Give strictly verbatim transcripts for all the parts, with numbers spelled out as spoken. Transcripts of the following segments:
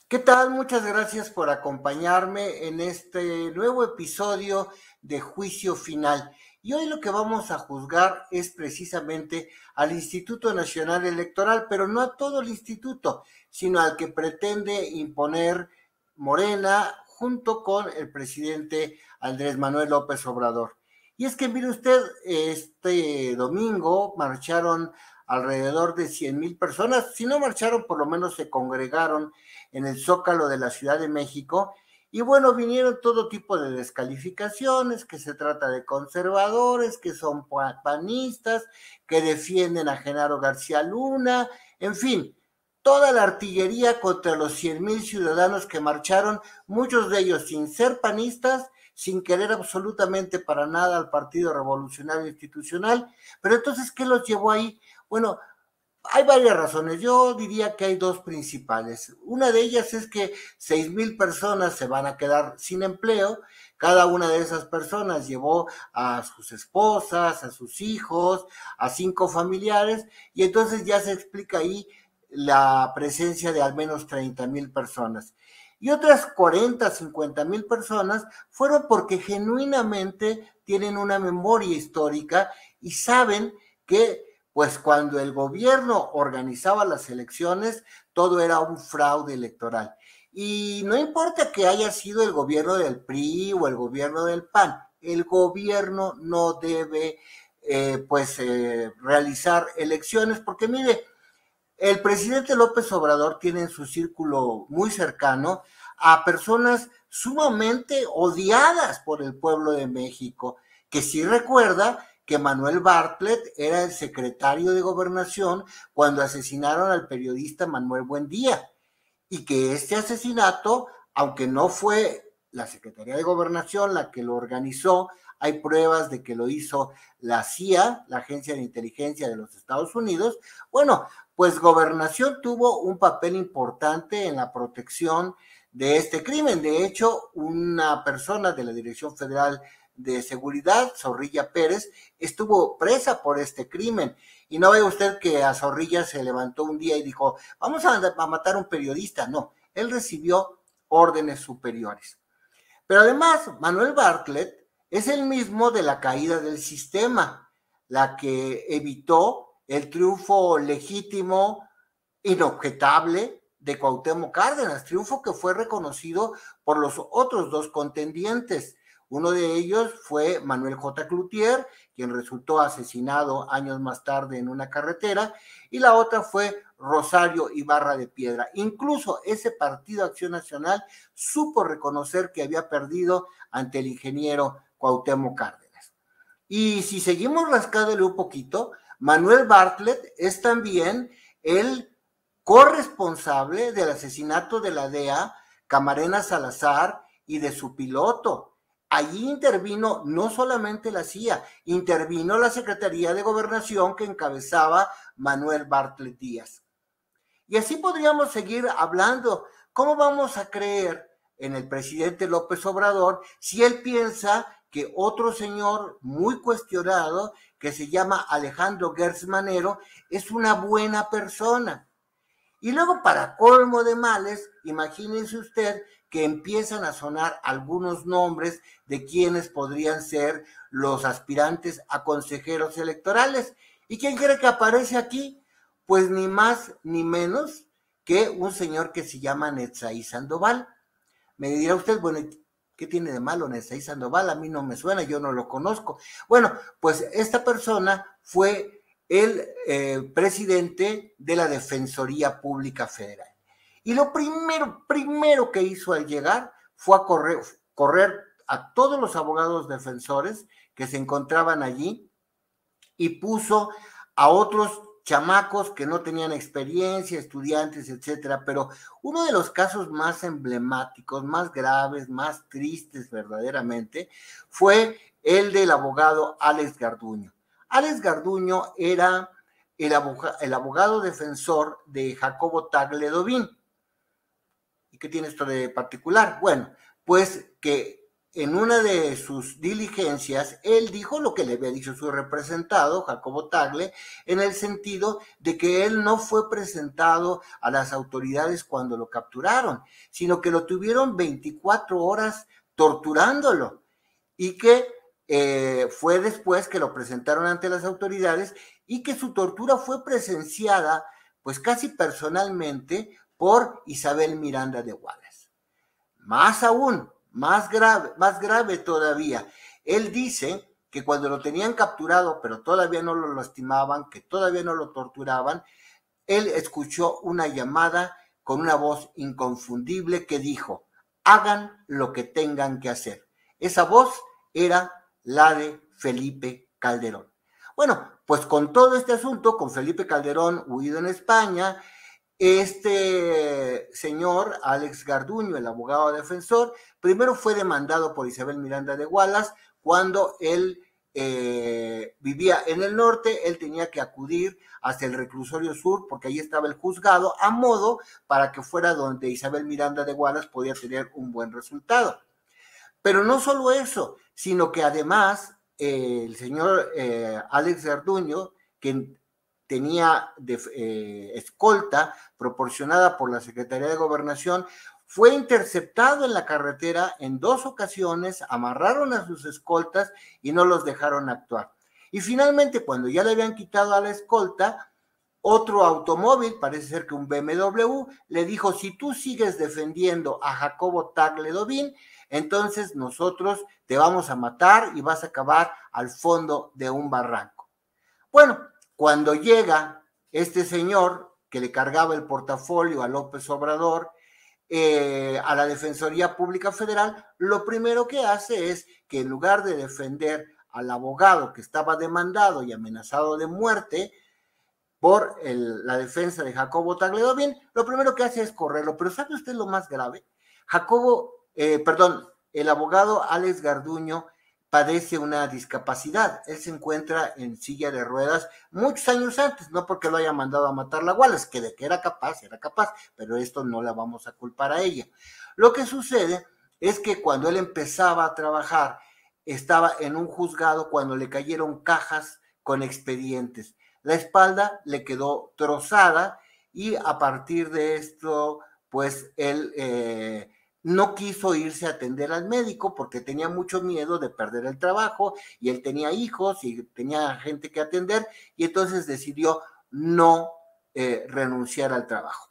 ¿Qué tal? Muchas gracias por acompañarme en este nuevo episodio de Juicio Final. Y hoy lo que vamos a juzgar es precisamente al Instituto Nacional Electoral, pero no a todo el instituto, sino al que pretende imponer Morena junto con el presidente Andrés Manuel López Obrador. Y es que mire usted, este domingo marcharon alrededor de cien mil personas, si no marcharon, por lo menos se congregaron en el Zócalo de la Ciudad de México, y bueno, vinieron todo tipo de descalificaciones, que se trata de conservadores, que son panistas, que defienden a Genaro García Luna, en fin, toda la artillería contra los cien mil ciudadanos que marcharon, muchos de ellos sin ser panistas, sin querer absolutamente para nada al Partido Revolucionario Institucional. Pero entonces, ¿qué los llevó ahí? Bueno, hay varias razones. Yo diría que hay dos principales. Una de ellas es que seis mil personas se van a quedar sin empleo. Cada una de esas personas llevó a sus esposas, a sus hijos, a cinco familiares, y entonces ya se explica ahí la presencia de al menos treinta mil personas. Y otras cuarenta, cincuenta mil personas fueron porque genuinamente tienen una memoria histórica y saben que pues cuando el gobierno organizaba las elecciones, todo era un fraude electoral. Y no importa que haya sido el gobierno del P R I o el gobierno del P A N, el gobierno no debe eh, pues eh, realizar elecciones, porque mire, el presidente López Obrador tiene en su círculo muy cercano a personas sumamente odiadas por el pueblo de México, que sí recuerda que Manuel Bartlett era el secretario de Gobernación cuando asesinaron al periodista Manuel Buendía, y que este asesinato, aunque no fue la Secretaría de Gobernación la que lo organizó, hay pruebas de que lo hizo la C I A, la Agencia de Inteligencia de los Estados Unidos. Bueno, pues Gobernación tuvo un papel importante en la protección de este crimen. De hecho, una persona de la Dirección Federal de Seguridad, Zorrilla Pérez, estuvo presa por este crimen. Y no vea usted que a Zorrilla se levantó un día y dijo, vamos a, a matar a un periodista. No, él recibió órdenes superiores. Pero además, Manuel Bartlett es el mismo de la caída del sistema, la que evitó el triunfo legítimo, inobjetable de Cuauhtémoc Cárdenas, triunfo que fue reconocido por los otros dos contendientes. Uno de ellos fue Manuel J. Cloutier, quien resultó asesinado años más tarde en una carretera, y la otra fue Rosario Ibarra de Piedra. Incluso ese Partido Acción Nacional supo reconocer que había perdido ante el ingeniero Cuauhtémoc Cárdenas. Y si seguimos rascándole un poquito, Manuel Bartlett es también el corresponsable del asesinato de la D E A, Camarena Salazar, y de su piloto. Allí intervino no solamente la C I A, intervino la Secretaría de Gobernación que encabezaba Manuel Bartlett Díaz. Y así podríamos seguir hablando. ¿Cómo vamos a creer en el presidente López Obrador si él piensa que otro señor muy cuestionado, que se llama Alejandro Gertz Manero, es una buena persona? Y luego, para colmo de males, imagínense usted que empiezan a sonar algunos nombres de quienes podrían ser los aspirantes a consejeros electorales. ¿Y quién cree que aparece aquí? Pues ni más ni menos que un señor que se llama Netzaí Sandoval. Me dirá usted, bueno, ¿qué tiene de malo Netzaí Sandoval? A mí no me suena, yo no lo conozco. Bueno, pues esta persona fue el eh, presidente de la Defensoría Pública Federal. Y lo primero, primero que hizo al llegar fue a correr, correr a todos los abogados defensores que se encontraban allí y puso a otros chamacos que no tenían experiencia, estudiantes, etcétera. Pero uno de los casos más emblemáticos, más graves, más tristes verdaderamente, fue el del abogado Alex Garduño. Alex Garduño era el abogado, el abogado defensor de Jacobo Tagle Tobin. ¿Y qué tiene esto de particular? Bueno, pues que en una de sus diligencias, él dijo lo que le había dicho su representado, Jacobo Tagle, en el sentido de que él no fue presentado a las autoridades cuando lo capturaron, sino que lo tuvieron veinticuatro horas torturándolo, y que eh, fue después que lo presentaron ante las autoridades y que su tortura fue presenciada, pues casi personalmente, por Isabel Miranda de Wallace. Más aún, Más grave, más grave todavía, él dice que cuando lo tenían capturado, pero todavía no lo lastimaban, que todavía no lo torturaban, él escuchó una llamada con una voz inconfundible que dijo: hagan lo que tengan que hacer. Esa voz era la de Felipe Calderón. Bueno, pues con todo este asunto, con Felipe Calderón huido en España, este señor, Alex Garduño, el abogado defensor, primero fue demandado por Isabel Miranda de Wallace cuando él eh, vivía en el norte. Él tenía que acudir hacia el reclusorio sur porque ahí estaba el juzgado, a modo para que fuera donde Isabel Miranda de Wallace podía tener un buen resultado. Pero no solo eso, sino que además eh, el señor eh, Alex Garduño, quien tenía de, eh, escolta proporcionada por la Secretaría de Gobernación, fue interceptado en la carretera en dos ocasiones, amarraron a sus escoltas y no los dejaron actuar. Y finalmente, cuando ya le habían quitado a la escolta, otro automóvil, parece ser que un B M W, le dijo: si tú sigues defendiendo a Jacobo Tagle Dobín, entonces nosotros te vamos a matar y vas a acabar al fondo de un barranco. Bueno, cuando llega este señor que le cargaba el portafolio a López Obrador eh, a la Defensoría Pública Federal, lo primero que hace es que en lugar de defender al abogado que estaba demandado y amenazado de muerte por el, la defensa de Jacobo Tagle Dobín, lo primero que hace es correrlo. Pero ¿sabe usted lo más grave? Jacobo, eh, perdón, el abogado Alex Garduño padece una discapacidad. Él se encuentra en silla de ruedas muchos años antes, no porque lo haya mandado a matar la Wallace, que de que era capaz, era capaz, pero esto no la vamos a culpar a ella. Lo que sucede es que cuando él empezaba a trabajar, estaba en un juzgado cuando le cayeron cajas con expedientes. La espalda le quedó trozada y a partir de esto, pues él eh, no quiso irse a atender al médico porque tenía mucho miedo de perder el trabajo, y él tenía hijos y tenía gente que atender, y entonces decidió no eh, renunciar al trabajo.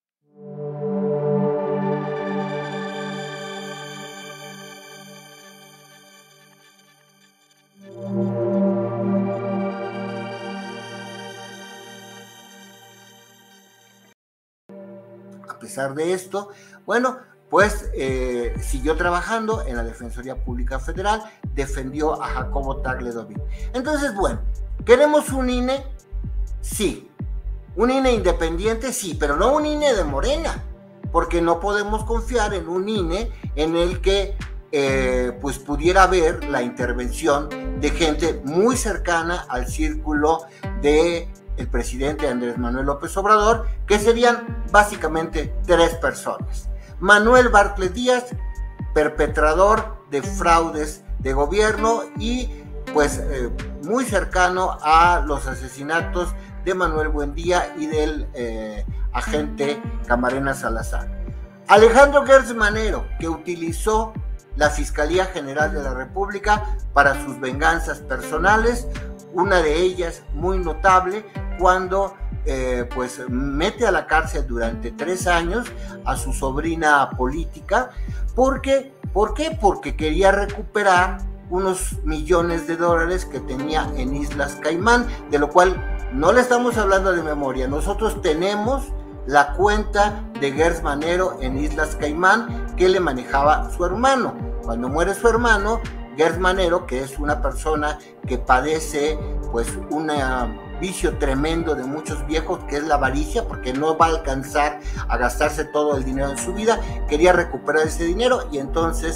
A pesar de esto, bueno, pues eh, siguió trabajando en la Defensoría Pública Federal, defendió a Jacobo Tagle Dobín. Entonces, bueno, ¿queremos un I N E? Sí. ¿Un I N E independiente? Sí, pero no un I N E de Morena, porque no podemos confiar en un I N E en el que eh, pues pudiera haber la intervención de gente muy cercana al círculo de el presidente Andrés Manuel López Obrador, que serían básicamente tres personas. Manuel Bartlett Díaz, perpetrador de fraudes de gobierno y pues eh, muy cercano a los asesinatos de Manuel Buendía y del eh, agente Camarena Salazar. Alejandro Gertz Manero, que utilizó la Fiscalía General de la República para sus venganzas personales, una de ellas muy notable cuando Eh, pues mete a la cárcel durante tres años a su sobrina política. ¿Por qué? ¿Por qué? Porque quería recuperar unos millones de dólares que tenía en Islas Caimán, de lo cual no le estamos hablando de memoria. Nosotros tenemos la cuenta de Gertz Manero en Islas Caimán que le manejaba su hermano. Cuando muere su hermano, Gertz Manero, que es una persona que padece pues una vicio tremendo de muchos viejos, que es la avaricia, porque no va a alcanzar a gastarse todo el dinero en su vida, quería recuperar ese dinero y entonces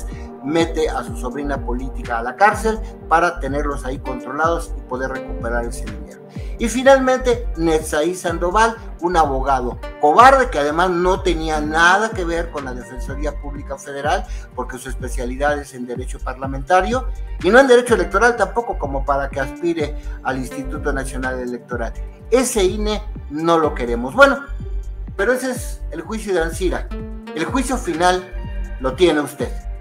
mete a su sobrina política a la cárcel para tenerlos ahí controlados y poder recuperar ese dinero. Y finalmente, Netzaí Sandoval, un abogado cobarde que además no tenía nada que ver con la Defensoría Pública Federal, porque su especialidad es en derecho parlamentario y no en derecho electoral tampoco, como para que aspire al Instituto Nacional Electoral. Ese I N E no lo queremos. Bueno, pero ese es el juicio de Ancira. El juicio final lo tiene usted.